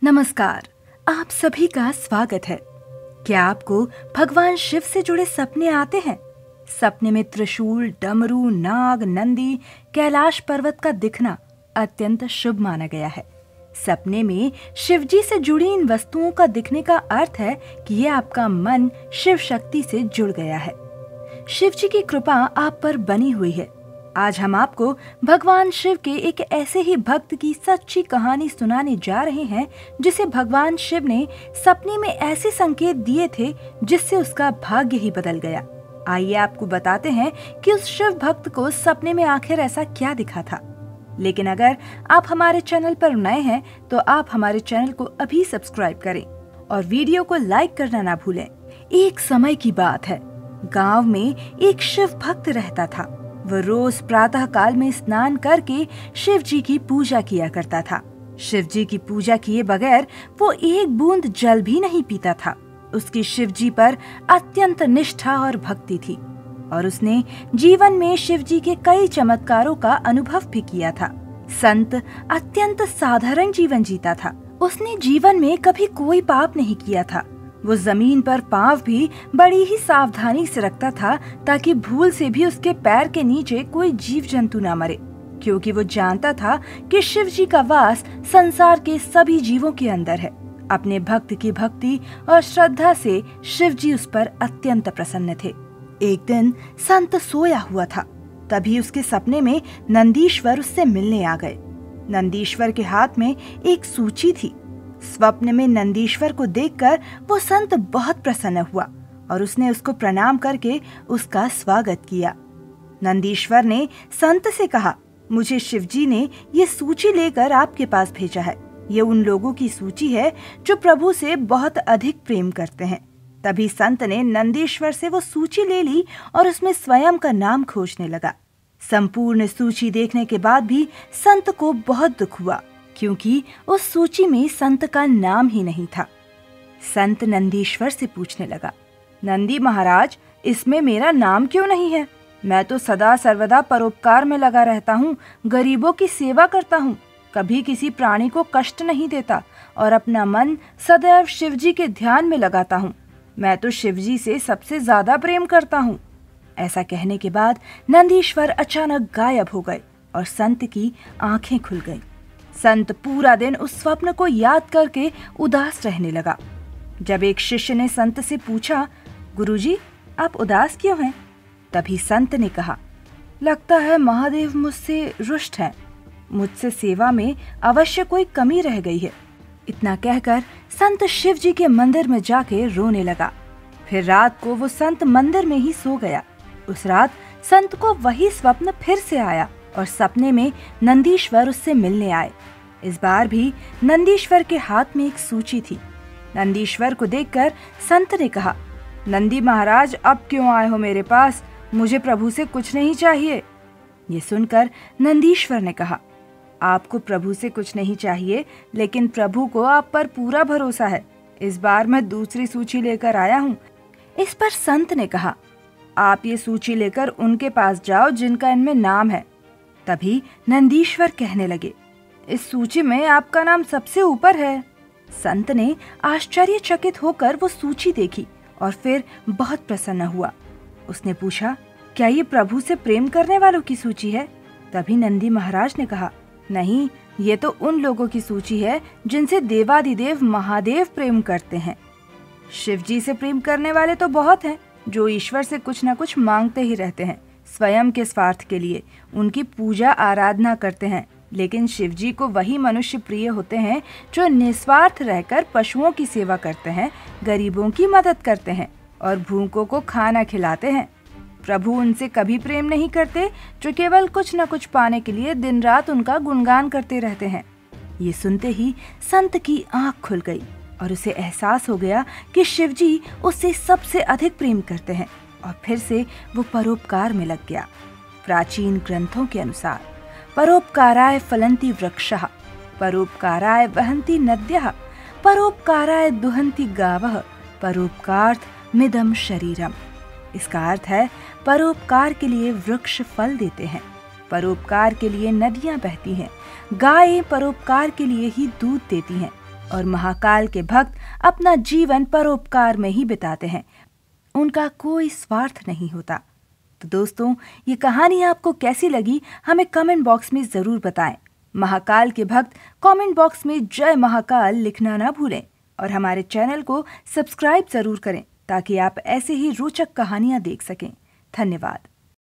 नमस्कार। आप सभी का स्वागत है। क्या आपको भगवान शिव से जुड़े सपने आते हैं? सपने में त्रिशूल, डमरू, नाग, नंदी, कैलाश पर्वत का दिखना अत्यंत शुभ माना गया है। सपने में शिव जी से जुड़ी इन वस्तुओं का दिखने का अर्थ है कि ये आपका मन शिव शक्ति से जुड़ गया है। शिव जी की कृपा आप पर बनी हुई है। आज हम आपको भगवान शिव के एक ऐसे ही भक्त की सच्ची कहानी सुनाने जा रहे हैं जिसे भगवान शिव ने सपने में ऐसे संकेत दिए थे जिससे उसका भाग्य ही बदल गया। आइए आपको बताते हैं कि उस शिव भक्त को सपने में आखिर ऐसा क्या दिखा था। लेकिन अगर आप हमारे चैनल पर नए हैं तो आप हमारे चैनल को अभी सब्सक्राइब करें और वीडियो को लाइक करना ना भूलें। एक समय की बात है, गांव में एक शिव भक्त रहता था। वह रोज प्रातः काल में स्नान करके शिव जी की पूजा किया करता था। शिव जी की पूजा किए बगैर वो एक बूंद जल भी नहीं पीता था। उसकी शिव जी पर अत्यंत निष्ठा और भक्ति थी और उसने जीवन में शिव जी के कई चमत्कारों का अनुभव भी किया था। संत अत्यंत साधारण जीवन जीता था। उसने जीवन में कभी कोई पाप नहीं किया था। वो जमीन पर पांव भी बड़ी ही सावधानी से रखता था ताकि भूल से भी उसके पैर के नीचे कोई जीव जंतु न मरे, क्योंकि वो जानता था कि शिव जी का वास संसार के सभी जीवों के अंदर है। अपने भक्त की भक्ति और श्रद्धा से शिव जी उस पर अत्यंत प्रसन्न थे। एक दिन संत सोया हुआ था, तभी उसके सपने में नंदीश्वर उससे मिलने आ गए। नंदीश्वर के हाथ में एक सूची थी। स्वप्न में नंदीश्वर को देखकर वो संत बहुत प्रसन्न हुआ और उसने उसको प्रणाम करके उसका स्वागत किया। नंदीश्वर ने संत से कहा, मुझे शिवजी ने ये सूची लेकर आपके पास भेजा है। ये उन लोगों की सूची है जो प्रभु से बहुत अधिक प्रेम करते हैं। तभी संत ने नंदीश्वर से वो सूची ले ली और उसमें स्वयं का नाम खोजने लगा। संपूर्ण सूची देखने के बाद भी संत को बहुत दुख हुआ, क्योंकि उस सूची में संत का नाम ही नहीं था। संत नंदीश्वर से पूछने लगा, नंदी महाराज, इसमें मेरा नाम क्यों नहीं है? मैं तो सदा सर्वदा परोपकार में लगा रहता हूँ, गरीबों की सेवा करता हूँ, कभी किसी प्राणी को कष्ट नहीं देता और अपना मन सदैव शिवजी के ध्यान में लगाता हूँ। मैं तो शिवजी से सबसे ज्यादा प्रेम करता हूँ। ऐसा कहने के बाद नंदीश्वर अचानक गायब हो गए और संत की आंखें खुल गईं। संत पूरा दिन उस स्वप्न को याद करके उदास रहने लगा। जब एक शिष्य ने संत से पूछा, गुरुजी, आप उदास क्यों हैं? तभी संत ने कहा, लगता है महादेव मुझसे रुष्ट हैं। मुझसे सेवा में अवश्य कोई कमी रह गई है। इतना कहकर संत शिव जी के मंदिर में जाके रोने लगा। फिर रात को वो संत मंदिर में ही सो गया। उस रात संत को वही स्वप्न फिर से आया और सपने में नंदीश्वर उससे मिलने आए। इस बार भी नंदीश्वर के हाथ में एक सूची थी। नंदीश्वर को देखकर संत ने कहा, नंदी महाराज, अब क्यों आए हो मेरे पास? मुझे प्रभु से कुछ नहीं चाहिए। ये सुनकर नंदीश्वर ने कहा, आपको प्रभु से कुछ नहीं चाहिए, लेकिन प्रभु को आप पर पूरा भरोसा है। इस बार मैं दूसरी सूची लेकर आया हूँ। इस पर संत ने कहा, आप ये सूची लेकर उनके पास जाओ जिनका इनमें नाम है। तभी नंदीश्वर कहने लगे, इस सूची में आपका नाम सबसे ऊपर है। संत ने आश्चर्यचकित होकर वो सूची देखी और फिर बहुत प्रसन्न हुआ। उसने पूछा, क्या ये प्रभु से प्रेम करने वालों की सूची है? तभी नंदी महाराज ने कहा, नहीं, ये तो उन लोगों की सूची है जिनसे देवाधिदेव महादेव प्रेम करते हैं। शिव जी से प्रेम करने वाले तो बहुत हैं, जो ईश्वर से कुछ न कुछ मांगते ही रहते हैं, स्वयं के स्वार्थ के लिए उनकी पूजा आराधना करते हैं। लेकिन शिवजी को वही मनुष्य प्रिय होते हैं जो निस्वार्थ रहकर पशुओं की सेवा करते हैं, गरीबों की मदद करते हैं और भूखों को खाना खिलाते हैं। प्रभु उनसे कभी प्रेम नहीं करते जो केवल कुछ न कुछ पाने के लिए दिन रात उनका गुणगान करते रहते हैं। ये सुनते ही संत की आंख खुल गई और उसे एहसास हो गया कि शिवजी उससे सबसे अधिक प्रेम करते हैं और फिर से वो परोपकार में लग गया। प्राचीन ग्रंथों के अनुसार परोपकाराय फलन्ति वृक्षः, परोपकाराय वहन्ति नद्यः, परोपकाराय दुहन्ति गावः, परोपकार्थ मिदम शरीरम। इसका अर्थ है, परोपकार के लिए वृक्ष फल देते हैं, परोपकार के लिए नदियां बहती हैं, गायें परोपकार के लिए ही दूध देती हैं और महाकाल के भक्त अपना जीवन परोपकार में ही बिताते हैं। उनका कोई स्वार्थ नहीं होता। तो दोस्तों, ये कहानी आपको कैसी लगी हमें कमेंट बॉक्स में जरूर बताएं। महाकाल के भक्त कमेंट बॉक्स में जय महाकाल लिखना ना भूलें और हमारे चैनल को सब्सक्राइब जरूर करें ताकि आप ऐसे ही रोचक कहानियां देख सकें। धन्यवाद।